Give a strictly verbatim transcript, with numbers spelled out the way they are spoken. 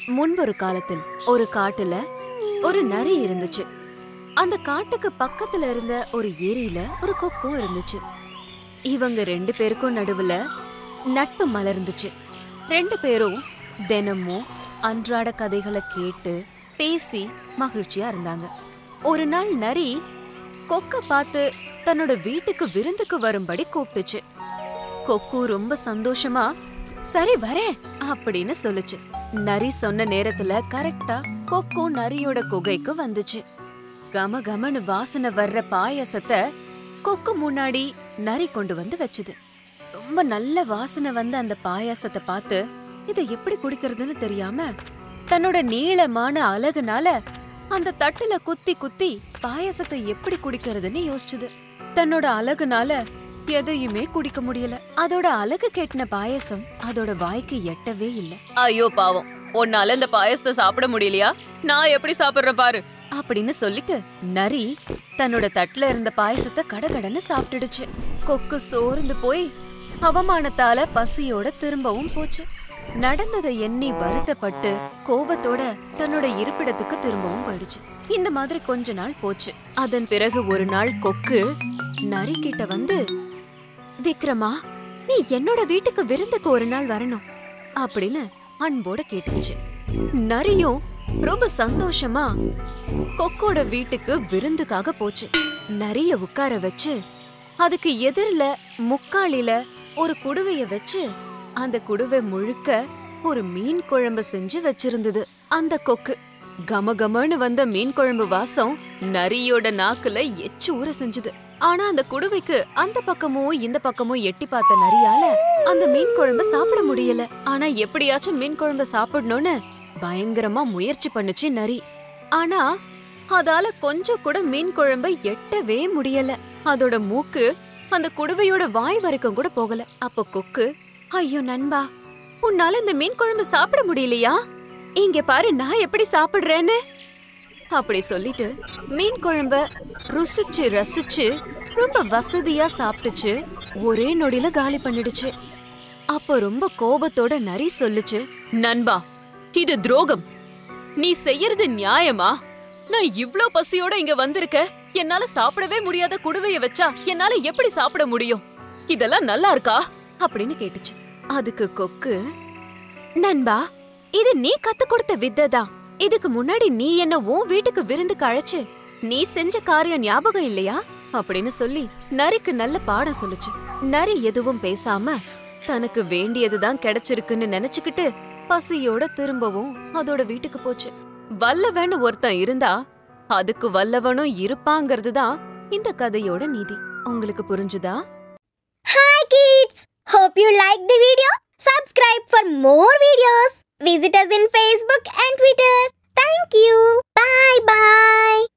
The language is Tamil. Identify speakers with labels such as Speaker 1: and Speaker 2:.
Speaker 1: முன்பொரு காலத்தில் ஒரு காட்டுல ஒரு நரி இருந்துச்சு. அந்த காட்டுக்கு பக்கத்துல இருந்த ஒரு ஏரியில ஒரு கொக்கும் இருந்துச்சு. இவங்க ரெண்டு பேருக்கும் நடுவுல நட்பு மலர்ந்துச்சு. ரெண்டு பேரும் தினமும் அன்றாட கதைகளை கேட்டு பேசி மகிழ்ச்சியா இருந்தாங்க. ஒரு நாள் நரி கொக்க பார்த்து தன்னோட வீட்டுக்கு விருந்துக்கு வரும்படி கூப்பிட்டுச்சு. கொக்கு ரொம்ப சந்தோஷமா சரி வரேன் அப்படின்னு சொல்லுச்சு. நரி சொன்ன நேரத்துல கரெக்டா கொக்கு நரியோட குகைக்கு வந்துச்சு. கம கமனு வாசனை வர்ற பாயாசத்தை கொக்கு முன்னாடி நரி கொண்டு வந்து வச்சுது. ரொம்ப நல்ல வாசனை வந்த அந்த பாயாசத்தை பார்த்து இதை எப்படி குடிக்கிறதுன்னு தெரியாம தன்னோட நீளமான அழகுனால அந்த தட்டுல குத்தி குத்தி பாயாசத்தை எப்படி குடிக்கிறதுன்னு யோசிச்சுது. தன்னோட அழகுனால எதையுமே குடிக்க முடியல. அதோட அழகு கேட்டின பாயசம் அதோட வாய்க்கு எட்டவே இல்ல. ஐயோ பாவம், உன்னால இந்த பாயசத்தை சாப்பிட முடியலையா? நான் எப்படி சாப்பிடுற பாரு அப்படின்னு சொல்லிட்டு நரி தன்னோட தட்டுல இருந்த பாயசத்தை கடகடன்னு சாப்பிட்டுடுச்சு. கொக்கு சோர்ந்து போய் அவமானத்தால பசியோட திரும்பவும் போச்சு. நடந்ததை எண்ணி வருத்தப்பட்டு கோபத்தோட தன்னோட இருப்பிடத்துக்கு திரும்பவும் போயிடுச்சு. இந்த மாதிரி கொஞ்ச நாள் போச்சு. அதன் பிறகு ஒரு நாள் கொக்கு நரி கிட்ட வந்து, விக்ரமா, நீ என்னோட வீட்டுக்கு விருந்துக்கு ஒரு நாள் வரணும் அப்படின்னு அன்போட கேட்டுச்சு. நரியும் ரொம்ப சந்தோஷமா கொக்கோட வீட்டுக்கு விருந்துக்காக போச்சு. நரிய உட்கார வச்சு அதுக்கு எதிரில முக்காலில ஒரு குடுவைய வச்சு அந்த குடுவை முழுக்க ஒரு மீன் குழம்பு செஞ்சு வச்சிருந்தது. அந்த கொக்கு கமகமன்னு வந்த மீன் குழம்பு வாசம் நரியோட நாக்குல எச்சு ஊற செஞ்சுது. ஆனா அந்த குடுவைக்கு அந்த பக்கமும் இந்த பக்கமும் எட்டி பார்த்த நரியால அந்த மீன் குழம்பு சாப்பிட முடியல. ஆனா எப்படியாச்சும் மீன் குழம்பு சாப்பிடணும்னு பயங்கரமா முயற்சி பண்ணுச்சு நரி. ஆனா அதால கொஞ்சம் கூட மீன் குழம்பை எட்டவே முடியல. அதோட மூக்கு அந்த குடுவையோட வாய் வரைக்கும் கூட போகல. அப்ப கொக்கு, ஐயோ நண்பா, உன்னால இந்த மீன் குழம்பு சாப்பிட முடியலையா? இங்க பாரு நான் எப்படி சாப்பிடுறேன்னு அப்படி சொல்லிட்டு மீன் குழம்ப ருசிச்சு ரசிச்சு ரொம்ப வசதியா சாப்பிட்டுச்சு. ஒரே நொடியில காலி பண்ணிடுச்சு. அப்ப ரொம்ப கோபத்தோட நரி சொல்லுச்சு, நண்பா, இது துரோகம். நீ செய்யறது நியாயமா? நான் இவ்ளோ பசியோட இங்க வந்திருக்க, என்னால சாப்பிடவே முடியாத குடுவைய வச்சா என்னால எப்படி சாப்பிட முடியும்? இதெல்லாம் நல்லா இருக்கா அப்படின்னு கேட்டுச்சு. அதுக்கு கொக்கு, நண்பா, இது நீ கத்து கொடுத்த வித்தைதான். இதுக்கு முன்னாடி நீ என்ன உன் வீட்டுக்கு விருந்துக்கு அழைச்சு நீ செஞ்ச காரியம் ஞாபகம் இல்லையா அப்படின்னு சொல்லி நரிக்கு நல்ல பாடம் சொல்லுச்சு. நரி எதுவும் பேசாம தனக்கு வேண்டியதுதான் கிடைச்சிருக்குன்னு நினைச்சுக்கிட்டு பசியோட திரும்பவும் அதோட வீட்டுக்கு போச்சு. வல்லவன்னு ஒருத்தன் இருந்தா அதுக்கு வல்லவனும் இருப்பாங்கிறதுதான் இந்த கதையோட நீதி. உங்களுக்கு புரிஞ்சுதா?
Speaker 2: Hi kids! Hope you like the video. Subscribe for more videos. Visit us in Facebook and Twitter. Thank you. Bye bye.